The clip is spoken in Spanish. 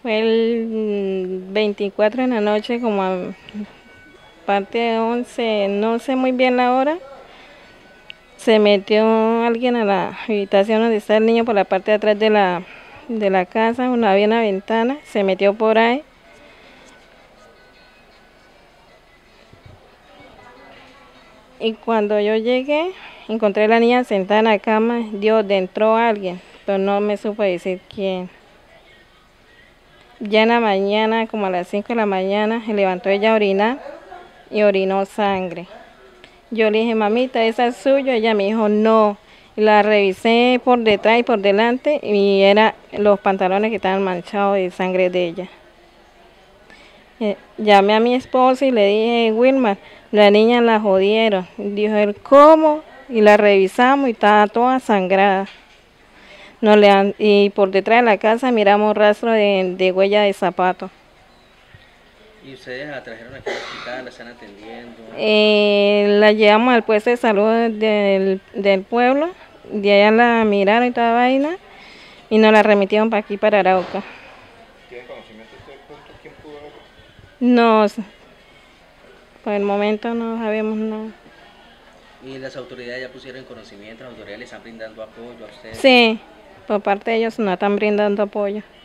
Fue el 24 en la noche, como a parte de 11, no sé muy bien la hora. Se metió alguien a la habitación donde está el niño por la parte de atrás de la casa, había una ventana, se metió por ahí. Y cuando yo llegué, encontré a la niña sentada en la cama, Dios, entró alguien, pero no me supo decir quién. Ya en la mañana, como a las 5 de la mañana, se levantó ella a orinar y orinó sangre. Yo le dije, mamita, ¿esa es suya? Ella me dijo, no. La revisé por detrás y por delante y eran los pantalones que estaban manchados de sangre de ella. Llamé a mi esposo y le dije, Wilmar, la niña la jodieron. Dijo él, ¿cómo? Y la revisamos y estaba toda sangrada. Y por detrás de la casa miramos rastro de huella de zapato. ¿Y ustedes la trajeron aquí al hospital, la están atendiendo? La llevamos al puesto de salud del pueblo, de allá la miraron y toda vaina, y nos la remitieron para aquí, para Arauca. ¿Tiene conocimiento usted de pronto quién pudo haberlo? No, por el momento no sabemos nada. ¿Y las autoridades ya pusieron en conocimiento, las autoridades le están brindando apoyo a ustedes? Sí, por parte de ellos nos están brindando apoyo.